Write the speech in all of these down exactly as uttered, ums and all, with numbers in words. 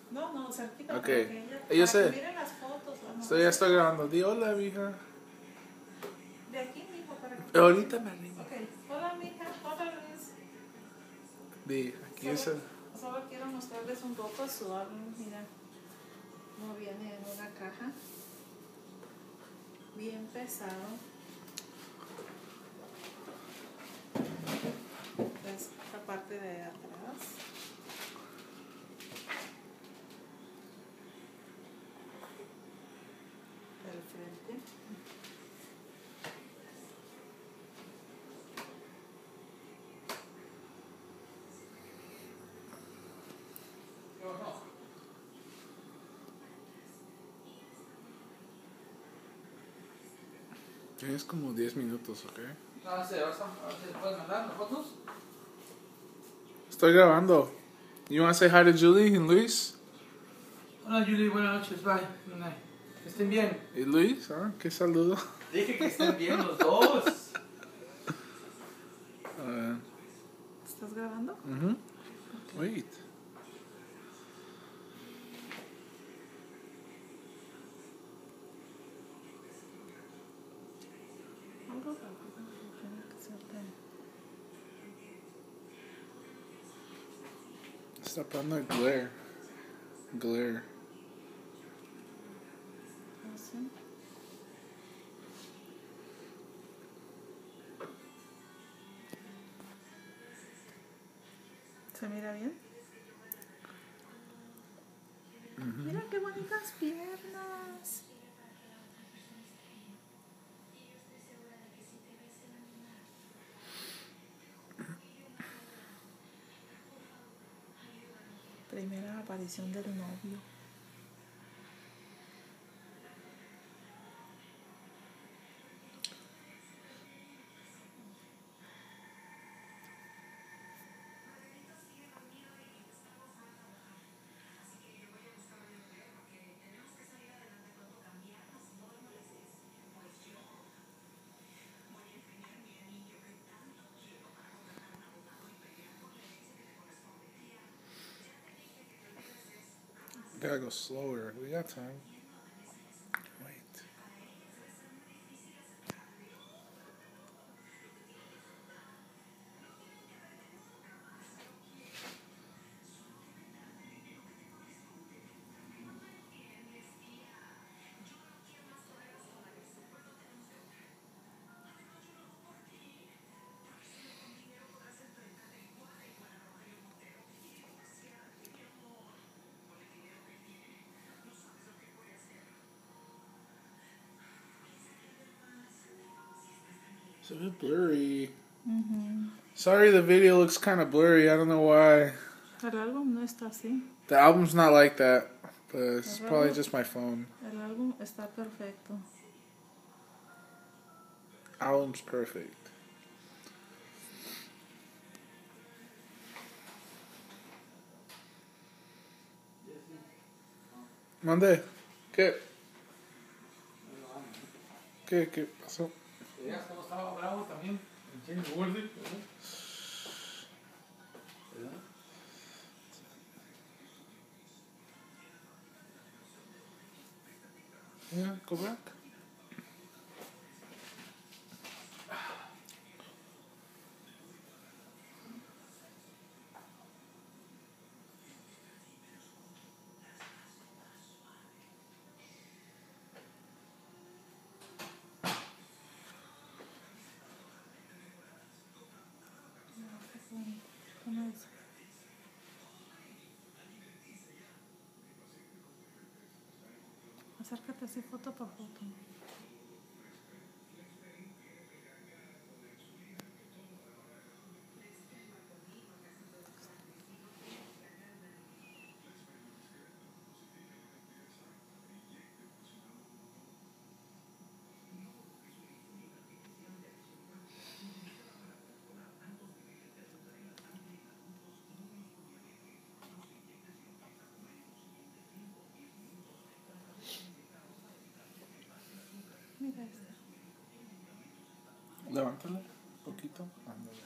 No, no, cerquita. Ok. Para que ella, Yo para sé. que miren las fotos. Vamos. Estoy, ya estoy grabando. Di hola, mija. De aquí, mijo, para que... Ahorita me animo. Ok. Hola, mija. Hola, Luis. Di, aquí es Solo, el... solo quiero mostrarles un poco su álbum. Mira, no viene en una caja. Bien pesado. Esta parte de atrás. Del frente. Tienes como diez minutos, ¿ok? No sé, ¿vas a, ¿puedes mandar las fotos? Estoy grabando. You want to say hi to Julie and Luis? Hola Julie, buenas noches, bye. Good night. Que estén bien. ¿Y Luis? ¿Ah? ¿Qué saludo? Dije que estén bien los dos. Uh, ¿Estás grabando? mm-hmm. Wait. Algo rápido. Tiene que ser de... Está poniendo glare. Glare. Así. ¿Se mira bien? Mm-hmm. Mira qué bonitas piernas. Primera aparición del novio. Gotta go slower. We got time. Wait. It's a bit blurry. Uh-huh. Sorry, the video looks kind of blurry. I don't know why. El álbum no está así. The album's not like that, but it's El probably álbum- just my phone. El álbum está perfecto. Album's perfect. Mande. ¿Qué? ¿Qué? ¿Qué pasó? Ya cómo estaba bravo también. En Chile, gordo. Yeah, go back. ¿Cómo es? Acércate así foto por foto. Mira este. Levántale un poquito. Ándale.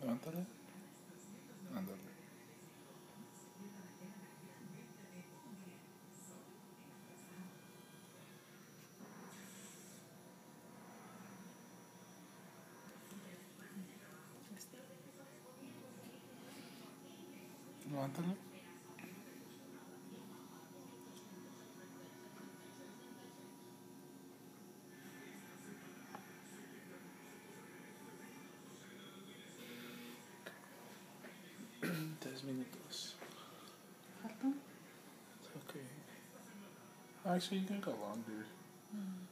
Levántale. Ándale. Levántale. Tres minutos. ¿Faltan? It's okay. Actually, you can go longer. Mm.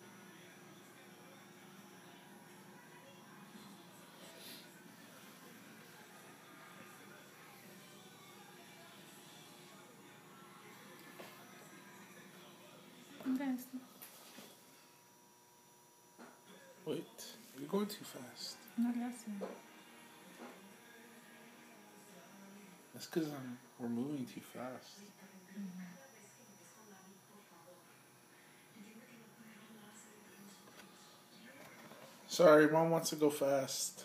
Mira esto. Wait, you're going too fast. No le hace. That's because I'm we're moving too fast. Mm. Sorry, mom wants to go fast.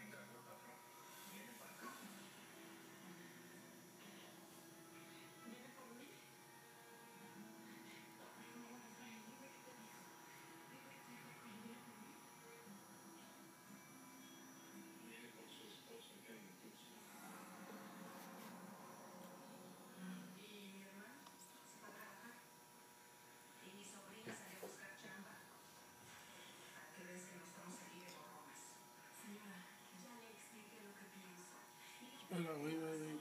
Wait, wait, wait, wait.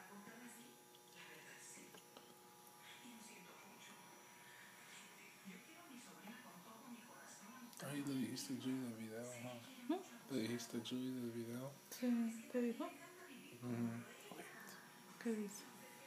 Ay, le dijiste a Julie del video, ¿no? ¿Mm? Le dijiste a Julie del video. Sí, ¿te dijo? Mm-hmm. ¿Qué dice?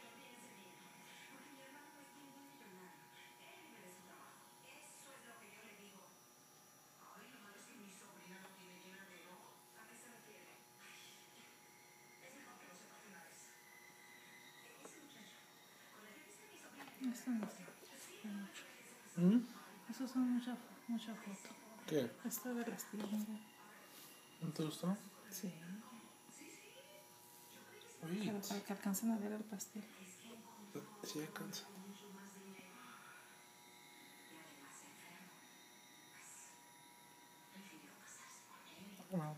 Esto no sé mucho. ¿Mm? Eso son mucha, mucha foto. ¿Qué? Esta del estilo, mira. ¿No te gustó? Sí. Wait. Pero para que alcancen a ver el pastel. Sí, alcanza. Well.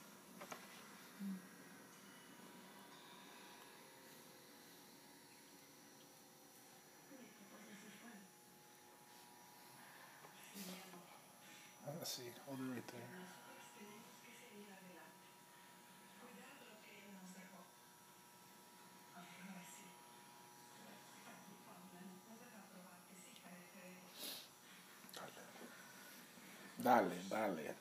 Let's see. Hold it right there. Dale, dale.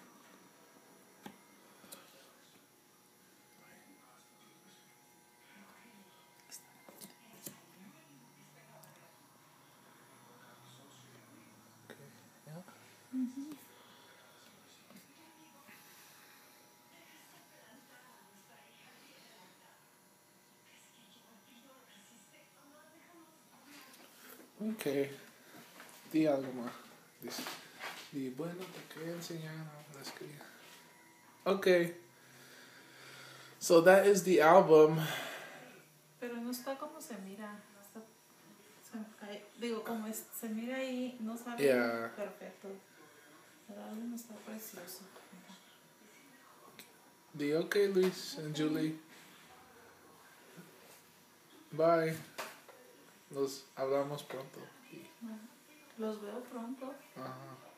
Okay. Yeah. Uh-huh. Okay. Di algo más. Dice. Di, bueno, te quería enseñar. No, la escribí. Okay. So that is the album. Pero no está como se mira. Está, se, ahí, digo, como es, se mira ahí, no sale Yeah. perfecto. El álbum está precioso. Di okay, Luis and Julie. Bye. Nos hablamos pronto. Bueno, los veo pronto. Ajá.